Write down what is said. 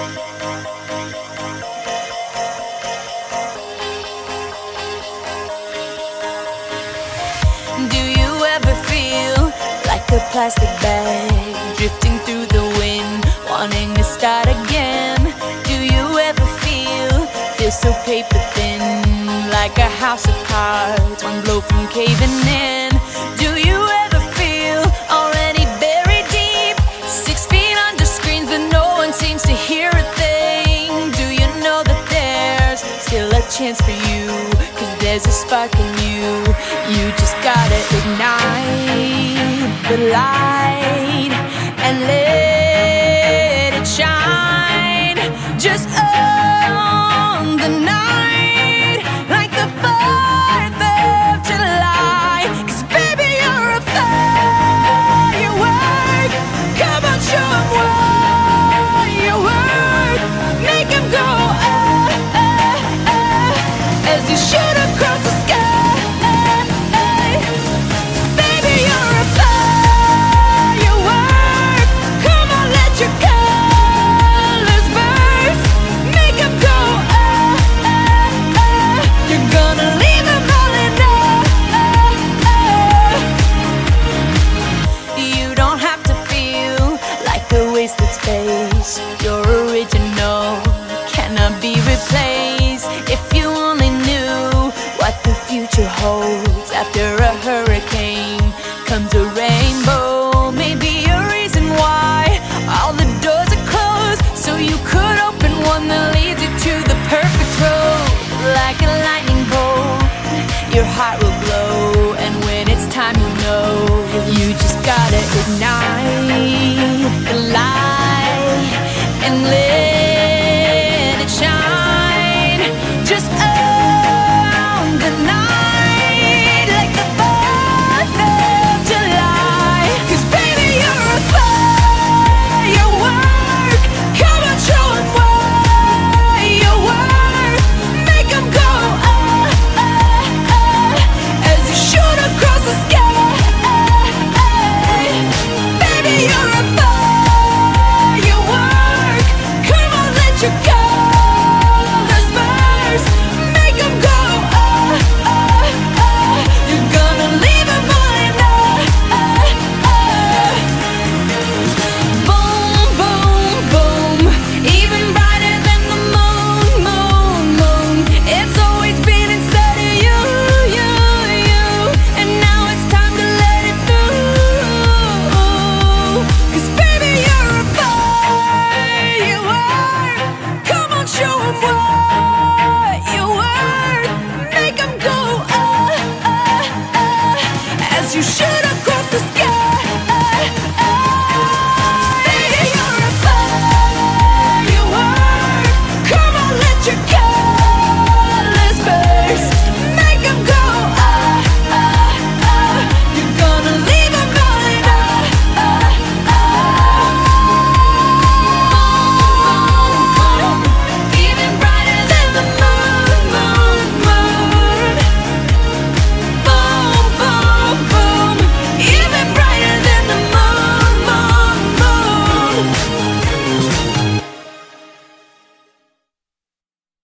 Do you ever feel like a plastic bag drifting through the wind, wanting to start again? Do you ever feel so paper thin, like a house of cards, one blow from caving in? Do you ever feel already buried deep, 6 feet under screens but no one seems to hear a thing? Do you know that there's still a chance for you, 'cause there's a spark in you? You just gotta ignite the light and let it shine. Just own the night like the 4th of July. 'Cause baby, you're a firework. Come on, show 'em what you work. Make 'em go as you shoot across the sky. Baby, you're a firework. Come on, let your colors burst. Make 'em go you're gonna leave 'em all in awe. You don't have to feel like a wasted space. You're original, cannot be replaced. If you only knew what the future holds,